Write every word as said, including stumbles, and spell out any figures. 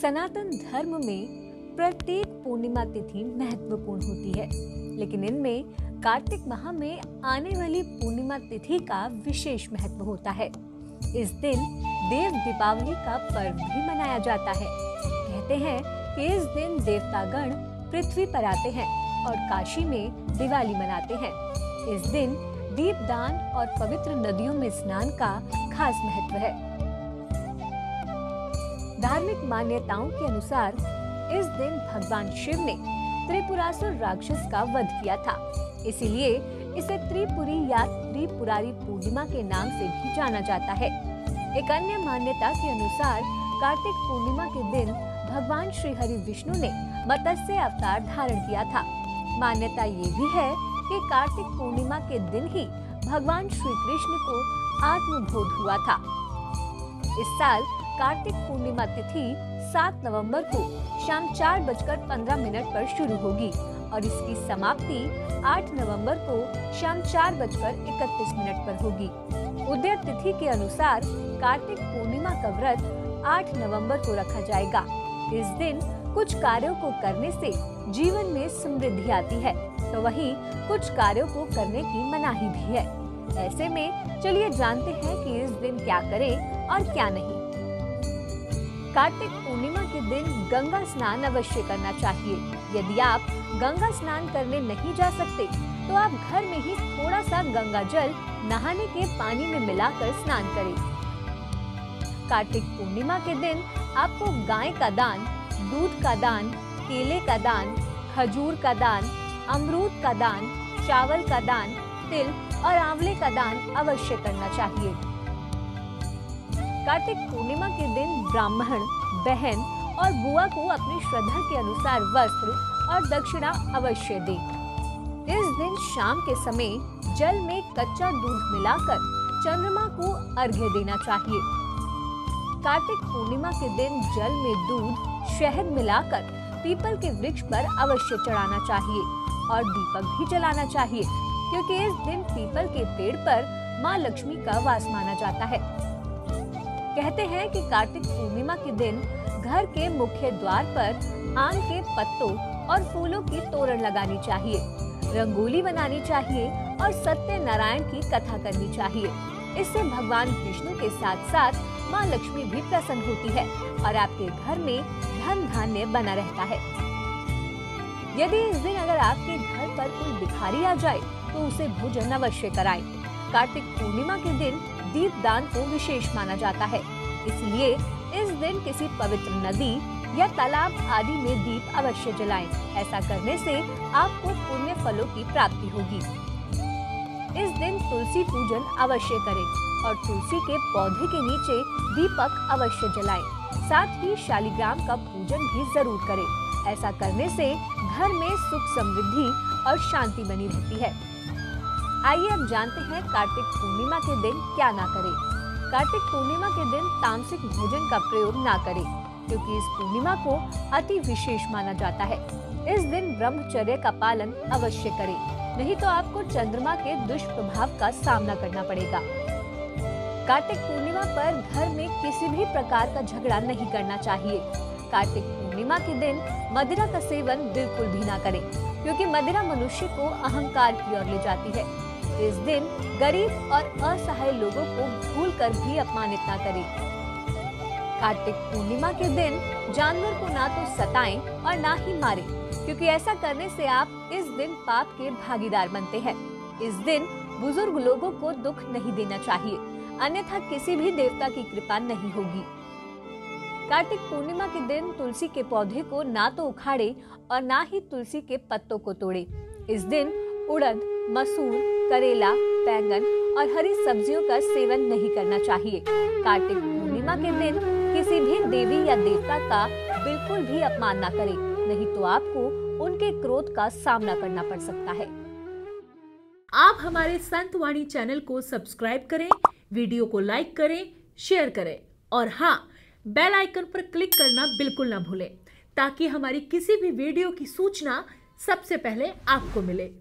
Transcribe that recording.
सनातन धर्म में प्रत्येक पूर्णिमा तिथि महत्वपूर्ण होती है, लेकिन इनमें कार्तिक माह में आने वाली पूर्णिमा तिथि का विशेष महत्व होता है। इस दिन देव दीपावली का पर्व भी मनाया जाता है। कहते हैं कि इस दिन देवतागण पृथ्वी पर आते हैं और काशी में दिवाली मनाते हैं। इस दिन दीपदान और पवित्र नदियों में स्नान का खास महत्व है। धार्मिक मान्यताओं के अनुसार इस दिन भगवान शिव ने त्रिपुरासुर राक्षस का वध किया था, इसीलिए इसे त्रिपुरी या त्रिपुरारी पूर्णिमा के नाम से भी जाना जाता है। एक अन्य मान्यता के अनुसार कार्तिक पूर्णिमा के दिन भगवान श्री हरि विष्णु ने मत्स्य अवतार धारण किया था। मान्यता ये भी है कि कार्तिक पूर्णिमा के दिन ही भगवान श्री कृष्ण को आत्मबोध हुआ था। इस साल कार्तिक पूर्णिमा तिथि सात नवंबर को शाम चार बजकर पंद्रह मिनट पर शुरू होगी और इसकी समाप्ति आठ नवंबर को शाम चार बजकर इकतीस मिनट पर होगी। उदय तिथि के अनुसार कार्तिक पूर्णिमा का व्रत आठ नवंबर को रखा जाएगा। इस दिन कुछ कार्यों को करने से जीवन में समृद्धि आती है, तो वहीं कुछ कार्यों को करने की मनाही भी है। ऐसे में चलिए जानते हैं कि इस दिन क्या करें और क्या नहीं। कार्तिक पूर्णिमा के दिन गंगा स्नान अवश्य करना चाहिए। यदि आप गंगा स्नान करने नहीं जा सकते, तो आप घर में ही थोड़ा सा गंगा जल नहाने के पानी में मिलाकर स्नान करें। कार्तिक पूर्णिमा के दिन आपको गाय का दान, दूध का दान, केले का दान, खजूर का दान, अमरूद का दान, चावल का दान, तिल और आंवले का दान अवश्य करना चाहिए। कार्तिक पूर्णिमा के दिन ब्राह्मण, बहन और बुआ को अपनी श्रद्धा के अनुसार वस्त्र और दक्षिणा अवश्य दें। इस दिन शाम के समय जल में कच्चा दूध मिलाकर चंद्रमा को अर्घ्य देना चाहिए। कार्तिक पूर्णिमा के दिन जल में दूध, शहद मिलाकर पीपल के वृक्ष पर अवश्य चढ़ाना चाहिए और दीपक भी जलाना चाहिए, क्योंकि इस दिन पीपल के पेड़ पर माँ लक्ष्मी का वास माना जाता है। कहते हैं कि कार्तिक पूर्णिमा के दिन घर के मुख्य द्वार पर आम के पत्तों और फूलों की तोरण लगानी चाहिए, रंगोली बनानी चाहिए और सत्यनारायण की कथा करनी चाहिए। इससे भगवान विष्णु के साथ साथ माँ लक्ष्मी भी प्रसन्न होती है और आपके घर में धन धान्य बना रहता है। यदि इस दिन अगर आपके घर पर कोई भिखारी आ जाए, तो उसे भोजन अवश्य कराएं। कार्तिक पूर्णिमा के दिन दीपदान को विशेष माना जाता है, इसलिए इस दिन किसी पवित्र नदी या तालाब आदि में दीप अवश्य जलाएं। ऐसा करने से आपको पुण्य फलों की प्राप्ति होगी। इस दिन तुलसी पूजन अवश्य करें और तुलसी के पौधे के नीचे दीपक अवश्य जलाएं। साथ ही शालिग्राम का पूजन भी जरूर करें। ऐसा करने से घर में सुख, समृद्धि और शांति बनी रहती है। आइए अब जानते हैं कार्तिक पूर्णिमा के दिन क्या ना करें। कार्तिक पूर्णिमा के दिन तामसिक भोजन का प्रयोग ना करें, क्योंकि इस पूर्णिमा को अति विशेष माना जाता है। इस दिन ब्रह्मचर्य का पालन अवश्य करें, नहीं तो आपको चंद्रमा के दुष्प्रभाव का सामना करना पड़ेगा। कार्तिक पूर्णिमा पर घर में किसी भी प्रकार का झगड़ा नहीं करना चाहिए। कार्तिक पूर्णिमा के दिन मदिरा का सेवन बिल्कुल भी ना करें, क्योंकि मदिरा मनुष्य को अहंकार की ओर ले जाती है। इस दिन गरीब और असहाय लोगों को भूलकर भी अपमानित ना करें। कार्तिक पूर्णिमा के दिन जानवर को ना तो सताएं और ना ही मारें, क्योंकि ऐसा करने से आप इस दिन पाप के भागीदार बनते हैं। इस दिन बुजुर्ग लोगों को दुख नहीं देना चाहिए, अन्यथा किसी भी देवता की कृपा नहीं होगी। कार्तिक पूर्णिमा के दिन तुलसी के पौधे को ना तो उखाड़े और ना ही तुलसी के पत्तों को तोड़े। इस दिन उड़द, मसूर, करेला, बैंगन और हरी सब्जियों का सेवन नहीं करना चाहिए। कार्तिक पूर्णिमा के दिन किसी भी देवी या देवता का बिल्कुल भी अपमान ना करें, नहीं तो आपको उनके क्रोध का सामना करना पड़ सकता है। आप हमारे संत वाणी चैनल को सब्सक्राइब करें, वीडियो को लाइक करें, शेयर करें और हाँ, बेल आइकन पर क्लिक करना बिल्कुल ना भूलें, ताकि हमारी किसी भी वीडियो की सूचना सबसे पहले आपको मिले।